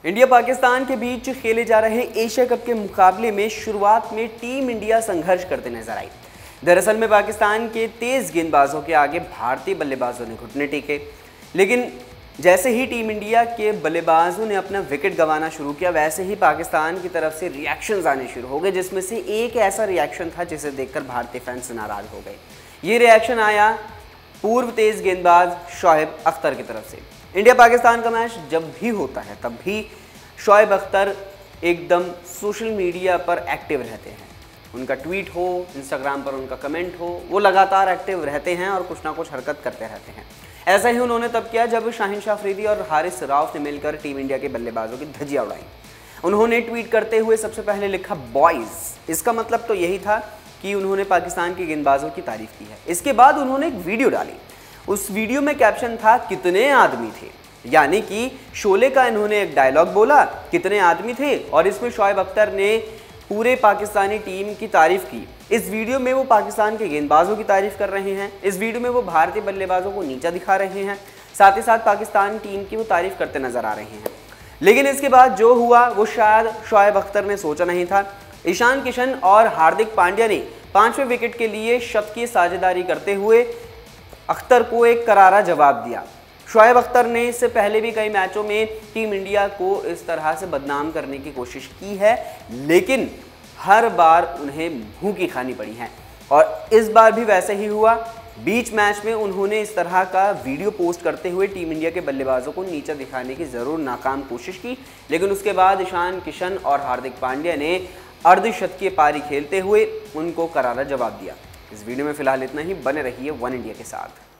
India Pakistan के बीच खेले जा रहे एशिया कप के मुकाबले में शुरुआत में टीम इंडिया संघर्ष करते नजर आई। दरअसल में पाकिस्तान के तेज गेंदबाजों के आगे भारतीय बल्लेबाजों ने घुटने टेके, लेकिन जैसे ही टीम इंडिया के बल्लेबाजों ने अपना विकेट गंवाना शुरू किया, वैसे ही पाकिस्तान की तरफ से रिएक्शंस आने शुरू हो गए, जिसमें से एक ऐसा रिएक्शन था जिसे देखकर भारतीय फैंस नाराज हो गए। ये रिएक्शन आया पूर्व तेज गेंदबाज शोएब अख्तर की तरफ से। इंडिया पाकिस्तान का मैच जब भी होता है तब भी शोएब अख्तर एकदम सोशल मीडिया पर एक्टिव रहते हैं। उनका ट्वीट हो, इंस्टाग्राम पर उनका कमेंट हो, वो लगातार एक्टिव रहते हैं और कुछ ना कुछ हरकत करते रहते हैं। ऐसा ही उन्होंने तब किया जब शाहिन शाह अफरीदी और हारिस राउफ ने मिलकर टीम इंडिया के बल्लेबाजों की धज्जियां उड़ाई। उन्होंने ट्वीट करते हुए सबसे पहले लिखा बॉयज। इसका मतलब तो यही था कि उन्होंने पाकिस्तान के गेंदबाजों की तारीफ की है। इसके बाद उन्होंने एक वीडियो डाली। उस वीडियो में कैप्शन था कितने आदमी थे, यानी कि शोले का इन्होंने एक डायलॉग बोला कितने आदमी थे, और इसमें शोएब अख्तर ने पूरे पाकिस्तानी टीम की तारीफ की। इस वीडियो में वो पाकिस्तान के गेंदबाजों की तारीफ कर रहे हैं, इस वीडियो में वो भारतीय बल्लेबाजों को नीचा दिखा रहे हैं, साथ ही साथ पाकिस्तान टीम की वो तारीफ करते नजर आ रहे हैं। लेकिन इसके बाद जो हुआ वो शायद शोएब अख्तर ने सोचा नहीं था। ईशान किशन और हार्दिक पांड्या ने 5वें विकेट के लिए शतकीय साझेदारी करते हुए अख्तर को एक करारा जवाब दिया। शोएब अख्तर ने इससे पहले भी कई मैचों में टीम इंडिया को इस तरह से बदनाम करने की कोशिश की है, लेकिन हर बार उन्हें मुंह की खानी पड़ी है, और इस बार भी वैसे ही हुआ। बीच मैच में उन्होंने इस तरह का वीडियो पोस्ट करते हुए टीम इंडिया के बल्लेबाजों को नीचा दिखाने की ज़रूर नाकाम कोशिश की, लेकिन उसके बाद ईशान किशन और हार्दिक पांड्या ने अर्धशतकीय पारी खेलते हुए उनको करारा जवाब दिया। इस वीडियो में फिलहाल इतना ही। बने रहिए वन इंडिया के साथ।